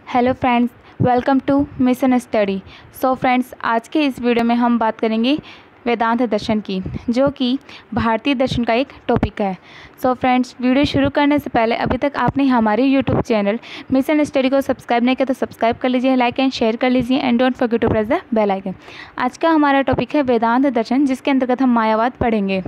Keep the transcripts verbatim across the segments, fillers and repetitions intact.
Hello friends, welcome to mission study. So friends, आज के इस वीडियो में हम बात करेंगे वेदांत दर्शन की, जो कि भारतीय दर्शन का एक टॉपिक है। सो फ्रेंड्स, वीडियो शुरू करने से पहले अभी तक आपने हमारे यूट्यूब चैनल मिशन स्टडी को सब्सक्राइब नहीं किया तो सब्सक्राइब कर लीजिए, लाइक एंड शेयर कर लीजिए and don't forget to press the bell icon. आज का हमारा टॉपिक है वेदांत दर्शन, जिसके अंतर्गत हम मायावाद पढ़ेंगे।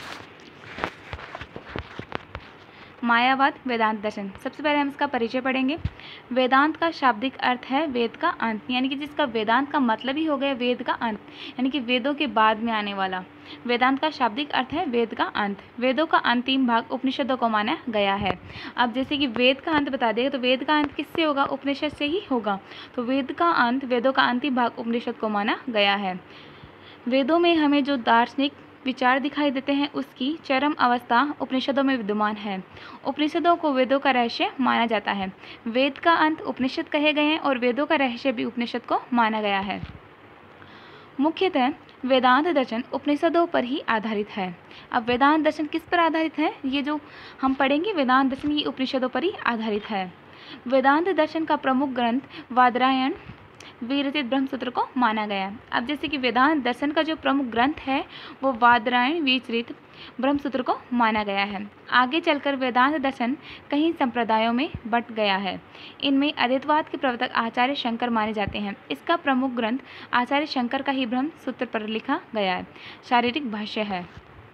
मायावाद वेदांत दर्शन, सबसे पहले हम इसका परिचय पढ़ेंगे। वेदांत का शाब्दिक अर्थ है वेद का अंत, यानी कि जिसका वेदांत का मतलब ही हो गया वेद का अंत, यानी कि वेदों के बाद में आने वाला। वेदांत का शाब्दिक अर्थ है वेद का अंत। वेदों का अंतिम भाग उपनिषदों को माना गया है। अब जैसे कि वेद का अंत बता देगा तो वेद का अंत किससे होगा? उपनिषद से ही होगा। तो वेद का अंत, वेदों का अंतिम भाग उपनिषद को माना गया है। वेदों में हमें जो दार्शनिक विचार दिखाई देते हैं उसकी चरम अवस्था उपनिषदों में विद्यमान है। उपनिषदों को वेदों का रहस्य माना जाता है। वेद का अंत उपनिषद कहे गए हैं और वेदों का रहस्य भी उपनिषद को माना गया है। मुख्यतः वेदांत दर्शन उपनिषदों पर ही आधारित है। अब वेदांत दर्शन किस पर आधारित है? ये जो हम पढ़ेंगे वेदांत दर्शन, ये उपनिषदों पर ही आधारित है। वेदांत दर्शन का प्रमुख ग्रंथ वादरायण विरचित ब्रह्मसूत्र को माना गया है। अब जैसे कि वेदांत दर्शन का जो प्रमुख ग्रंथ है वो वादरायण विरचित ब्रह्मसूत्र को माना गया है। आगे चलकर वेदांत दर्शन कई संप्रदायों में बंट गया है। इनमें अद्वैतवाद के प्रवर्तक आचार्य शंकर माने जाते हैं। इसका प्रमुख ग्रंथ आचार्य शंकर का ही ब्रह्मसूत्र पर लिखा गया है। शारीरिक भाष्य है।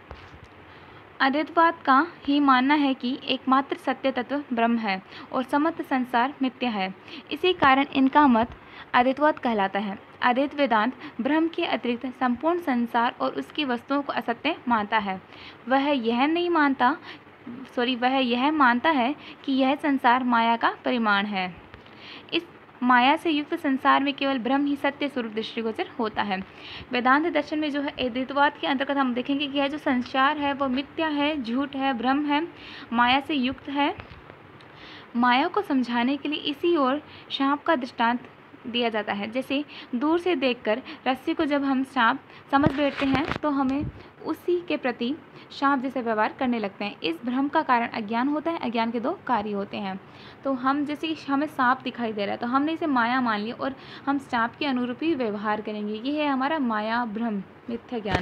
अद्वैतवाद का ही मानना है कि एकमात्र सत्य तत्व ब्रह्म है और समस्त संसार मिथ्या है। इसी कारण इनका मत अद्वैतवाद कहलाता है। अद्वैत वेदांत ब्रह्म के अतिरिक्त संपूर्ण संसार और उसकी वस्तुओं को असत्य मानता है। वह यह नहीं मानता सॉरी वह यह मानता है कि यह संसार माया का परिमाण है। इस माया से युक्त संसार में केवल ब्रह्म ही सत्य स्वरूप दृष्टिगोचर होता है। वेदांत दर्शन में जो है अद्वैतवाद के अंतर्गत हम देखेंगे कि यह जो संसार है वो मिथ्या है, झूठ है, भ्रम है, माया से युक्त है। माया को समझाने के लिए इसी ओर सांप का दृष्टांत दिया जाता है। जैसे दूर से देखकर रस्सी को जब हम सांप समझ बैठते हैं तो हमें उसी के प्रति सांप जैसे व्यवहार करने लगते हैं। इस भ्रम का कारण अज्ञान होता है। अज्ञान के दो कार्य होते हैं। तो हम जैसे कि हमें सांप दिखाई दे रहा है तो हमने इसे माया मान लिया और हम सांप के अनुरूप ही व्यवहार करेंगे। ये है हमारा माया भ्रम मिथ्या ज्ञान।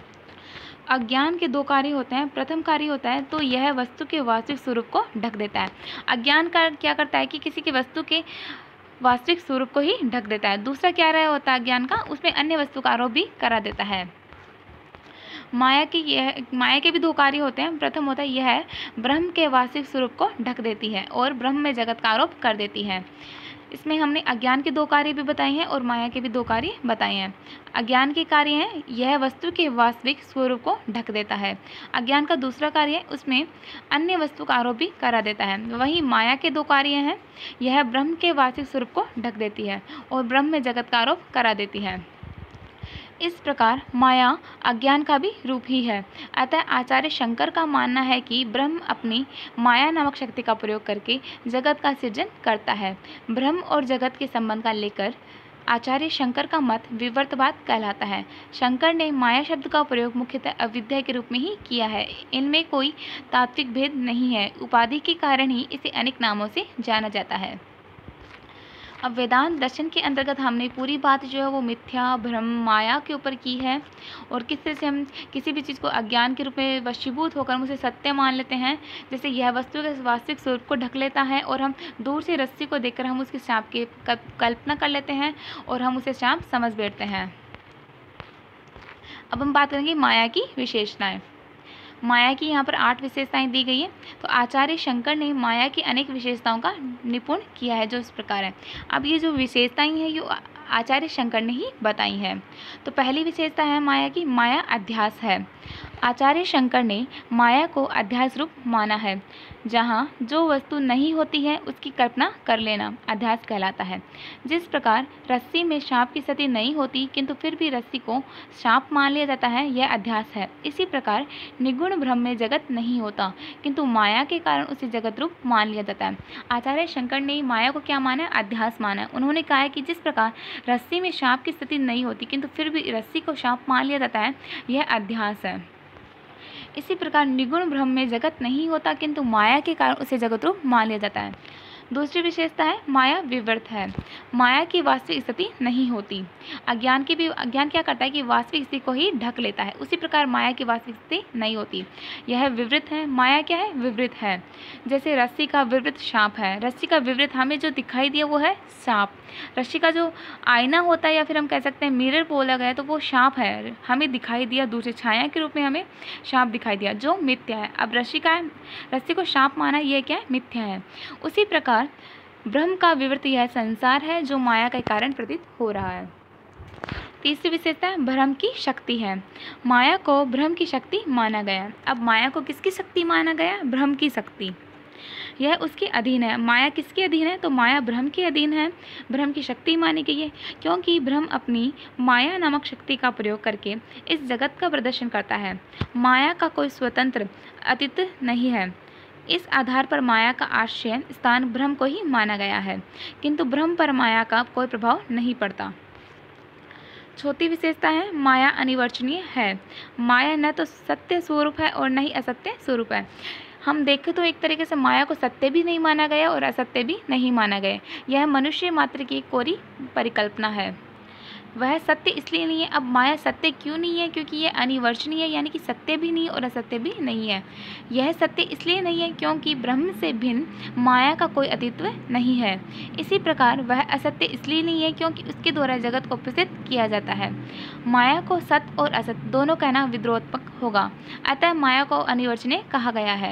अज्ञान के दो कार्य होते हैं। प्रथम कार्य होता है तो यह वस्तु के वास्तविक स्वरूप को ढक देता है। अज्ञान का क्या करता है कि किसी की वस्तु के वास्तविक स्वरूप को ही ढक देता है। दूसरा क्या रहा होता है अज्ञान का? उसमें अन्य वस्तु का आरोप भी करा देता है। माया के यह माया के भी दो कार्य होते हैं। प्रथम होता है यह ब्रह्म के वास्तविक स्वरूप को ढक देती है और ब्रह्म में जगत का आरोप कर देती है। इसमें हमने अज्ञान के दो कार्य भी बताए हैं और माया के भी दो कार्य बताए हैं। अज्ञान के कार्य हैं यह वस्तु के वास्तविक स्वरूप को ढक देता है। अज्ञान का दूसरा कार्य है उसमें अन्य वस्तु का आरोप भी करा देता है। वहीं माया के दो कार्य हैं यह ब्रह्म के वास्तविक स्वरूप को ढक देती है और ब्रह्म में जगत का आरोप करा देती है। इस प्रकार माया अज्ञान का भी रूप ही है। अतः आचार्य शंकर का मानना है कि ब्रह्म अपनी माया नामक शक्ति का प्रयोग करके जगत का सृजन करता है। ब्रह्म और जगत के संबंध का लेकर आचार्य शंकर का मत विवर्तवाद कहलाता है। शंकर ने माया शब्द का प्रयोग मुख्यतः अविद्या के रूप में ही किया है। इनमें कोई तात्विक भेद नहीं है। उपाधि के कारण ही इसे अनेक नामों से जाना जाता है। अब वेदांत दर्शन के अंतर्गत हमने पूरी बात जो है वो मिथ्या भ्रम माया के ऊपर की है और किस तरह से हम किसी भी चीज़ को अज्ञान के रूप में वशीभूत होकर हम उसे सत्य मान लेते हैं। जैसे यह वस्तु के वास्तविक स्वरूप को ढक लेता है और हम दूर से रस्सी को देखकर हम उसके सांप की कल्पना कर लेते हैं और हम उसे सांप समझ बैठते हैं। अब हम बात करेंगे माया की विशेषताएँ। माया की यहाँ पर आठ विशेषताएं दी गई है। तो आचार्य शंकर ने माया की अनेक विशेषताओं का निपुण किया है जो इस प्रकार है। अब ये जो विशेषताएं हैं ये आचार्य शंकर ने ही बताई हैं। तो पहली विशेषता है माया की, माया अध्यास है। आचार्य शंकर ने माया को अध्यास रूप माना है। जहाँ जो वस्तु नहीं होती है उसकी कल्पना कर लेना अध्यास कहलाता है। जिस प्रकार रस्सी में सांप की स्थिति नहीं होती किंतु फिर भी रस्सी को सांप मान लिया जाता है, यह अध्यास है। इसी प्रकार निगुण ब्रह्म में जगत नहीं होता किंतु माया के कारण उसे जगत रूप मान लिया जाता है। आचार्य शंकर ने माया को क्या माना है? अध्यास माना है। उन्होंने कहा है कि जिस प्रकार रस्सी में सांप की स्थिति नहीं होती किंतु फिर भी रस्सी को सांप मान लिया जाता है, यह अध्यास है। इसी प्रकार निगुण ब्रह्म में जगत नहीं होता किंतु माया के कारण उसे जगत रूप मान लिया जाता है। दूसरी विशेषता है माया विवर्त है, माया की वास्तविक स्थिति नहीं होती। अज्ञान की भी अज्ञान क्या करता है कि वास्तविक स्थिति को ही ढक लेता है, उसी प्रकार माया की वास्तविक स्थिति नहीं होती, यह विवृत है। माया क्या है? विवृत है। जैसे रस्सी का विवृत सांप है, रस्सी का विवृत हमें जो दिखाई दिया वो है सांप। रस्सी का जो आईना होता है या फिर हम कह सकते हैं मिरर बोला गया तो वो सांप है, हमें दिखाई दिया दूसरी छाया के रूप में हमें सांप दिखाई दिया जो मिथ्या है। अब रस्सी का रस्सी को सांप माना, ये क्या है? मिथ्या है। उसी प्रकार ब्रह्म का विवृत यह संसार है जो माया के कारण प्रतीत हो रहा है। तीसरी विशेषता भ्रम की शक्ति है, माया को भ्रम की शक्ति माना गया। अब माया को किसकी शक्ति माना गया? भ्रम की शक्ति, यह उसके अधीन है। माया किसके अधीन है? तो माया भ्रम के अधीन है, भ्रम की शक्ति मानी गई है, क्योंकि भ्रम अपनी माया नामक शक्ति का प्रयोग करके इस जगत का प्रदर्शन करता है। माया का कोई स्वतंत्र अतीत नहीं है। इस आधार पर माया का आश्रय स्थान भ्रम को ही माना गया है, किंतु भ्रम पर माया का कोई प्रभाव नहीं पड़ता। चौथी विशेषता है माया अनिवर्चनीय है, माया न तो सत्य स्वरूप है और न ही असत्य स्वरूप है। हम देखें तो एक तरीके से माया को सत्य भी नहीं माना गया और असत्य भी नहीं माना गया, यह मनुष्य मात्र की कोरी परिकल्पना है। वह सत्य इसलिए नहीं है। अब माया सत्य क्यों नहीं है? क्योंकि यह अनिवर्चनीय है, यानी कि सत्य भी नहीं और असत्य भी नहीं है। यह सत्य इसलिए नहीं है क्योंकि ब्रह्म से भिन्न माया का कोई अस्तित्व नहीं है। इसी प्रकार वह असत्य इसलिए नहीं है क्योंकि उसके द्वारा जगत को प्रसिद्ध किया जाता है। माया को सत्य और असत्य दोनों कहना विद्रोहात्मक होगा, अतः माया को अनिवर्चनीय कहा गया है।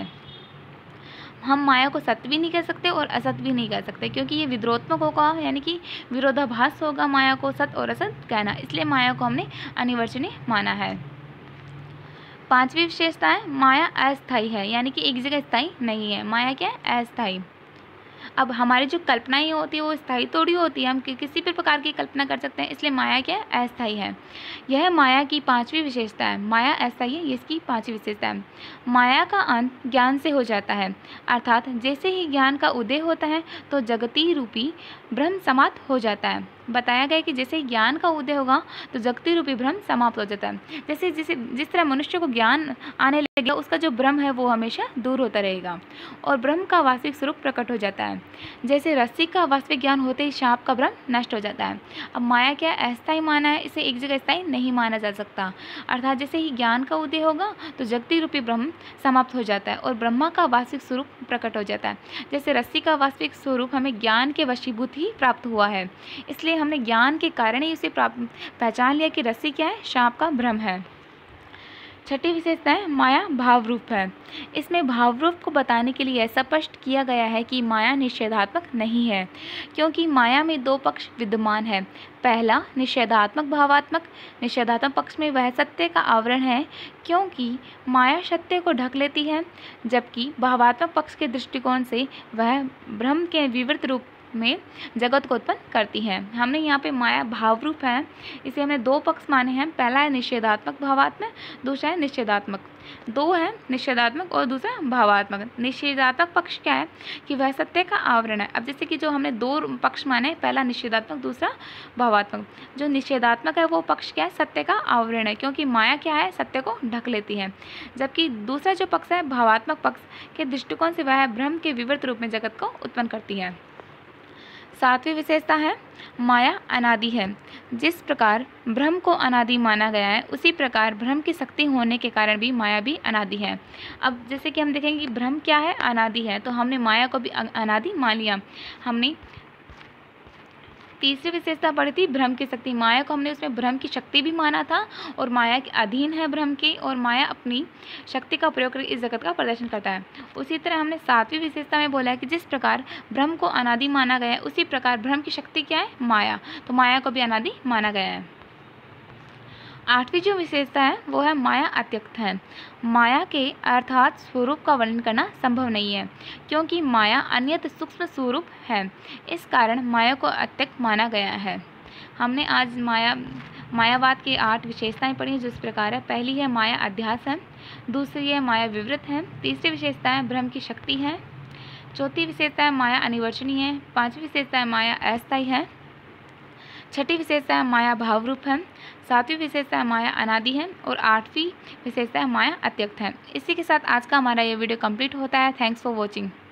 हम माया को सत्य भी नहीं कह सकते और असत्य भी नहीं कह सकते, क्योंकि ये विद्रोहात्मक होगा, यानी कि विरोधाभास होगा माया को सत्य और असत्य कहना, इसलिए माया को हमने अनिवर्चनीय माना है। पांचवी विशेषता है माया अस्थायी है, यानी कि एक जगह स्थायी नहीं है। माया क्या है? अस्थायी। अब हमारी जो कल्पनाएं होती है वो स्थायी थोड़ी होती है, हम कि, किसी भी प्रकार की कल्पना कर सकते हैं, इसलिए माया क्या है? अस्थायी है। यह माया की पांचवी विशेषता है, माया अस्थायी है, ये इसकी पांचवी विशेषता है। माया का अंत ज्ञान से हो जाता है, अर्थात जैसे ही ज्ञान का उदय होता है तो जगती रूपी भ्रम समाप्त हो जाता है। बताया गया कि जैसे ज्ञान का उदय होगा तो जगती रूपी भ्रम समाप्त हो जाता है। जैसे जैसे जिस तरह मनुष्य को ज्ञान आने लगेगा उसका जो भ्रम है वो हमेशा दूर होता रहेगा और ब्रह्म का वास्तविक स्वरूप प्रकट हो जाता है। जैसे रस्सी का वास्तविक ज्ञान होते ही सांप का भ्रम नष्ट हो जाता है। अब माया क्या अस्थायी माना है, इसे एक जगह स्थायी नहीं माना जा सकता, अर्थात जैसे ही ज्ञान का उदय होगा तो जगती रूपी ब्रह्म समाप्त हो जाता है और ब्रह्मा का वास्तविक स्वरूप प्रकट हो जाता है। जैसे रस्सी का वास्तविक स्वरूप हमें ज्ञान के वशीभूत ही प्राप्त हुआ है, इसलिए हमने ज्ञान के कारण ही उसे प्राप्त पहचान लिया कि रस्सी क्या है? सांप का भ्रम है। छठी विशेषता है माया भाव रूप है। इसमें भाव रूप को बताने के लिए स्पष्ट किया गया है कि माया निषेधात्मक नहीं है, क्योंकि माया में दो पक्ष विद्यमान है। पहला निषेधात्मक भावात्मक, निषेधात्मक पक्ष में वह सत्य का आवरण है क्योंकि माया सत्य को ढक लेती है, जबकि भावात्मक पक्ष के दृष्टिकोण से वह भ्रम के विवृत रूप में जगत को उत्पन्न करती है। हमने यहाँ पे माया भाव रूप है, इसे हमने दो पक्ष माने हैं, पहला है निषेधात्मक भावात्मक, दूसरा है निषेधात्मक। दो है निषेधात्मक और दूसरा भावात्मक। निषेधात्मक पक्ष क्या है कि वह सत्य का आवरण है। अब जैसे कि जो हमने दो पक्ष माने, पहला निषेधात्मक दूसरा भावात्मक। जो निषेधात्मक है वो पक्ष क्या है? सत्य का आवरण है, क्योंकि माया क्या है? सत्य को ढक लेती है, जबकि दूसरा जो पक्ष है भावात्मक पक्ष के दृष्टिकोण से वह भ्रम के विवृत रूप में जगत को उत्पन्न करती है। सातवीं विशेषता है माया अनादि है। जिस प्रकार ब्रह्म को अनादि माना गया है उसी प्रकार ब्रह्म की शक्ति होने के कारण भी माया भी अनादि है। अब जैसे कि हम देखेंगे कि ब्रह्म क्या है? अनादि है, तो हमने माया को भी अनादि मान लिया। हमने तीसरी विशेषता पढ़ी थी ब्रह्म की शक्ति। माया को हमने उसमें ब्रह्म की शक्ति भी माना था और माया के अधीन है ब्रह्म के, और माया अपनी शक्ति का प्रयोग करके इस जगत का प्रदर्शन करता है। उसी तरह हमने सातवीं विशेषता में बोला है कि जिस प्रकार ब्रह्म को अनादि माना गया है उसी प्रकार ब्रह्म की शक्ति क्या है? माया, तो माया को भी अनादि माना गया है। आठवीं जो विशेषता है वो है माया अत्यक्त है। माया के अर्थात स्वरूप का वर्णन करना संभव नहीं है, क्योंकि माया अन्यत सूक्ष्म स्वरूप है, इस कारण माया को अत्यक्त माना गया है। हमने आज माया मायावाद की आठ विशेषताएं पढ़ी जो इस प्रकार है। पहली है माया अध्यास है, दूसरी है माया विवृत है, तीसरी विशेषता है ब्रह्म की शक्ति है, चौथी विशेषता है माया अनिवर्चनीय है, पांचवी विशेषता है माया अस्थायी है, छठी विशेषता है माया भाव रूप है, सातवीं विशेषता है माया अनादि है और आठवीं विशेषता है माया अत्यक्त है। इसी के साथ आज का हमारा ये वीडियो कंप्लीट होता है। Thanks for watching.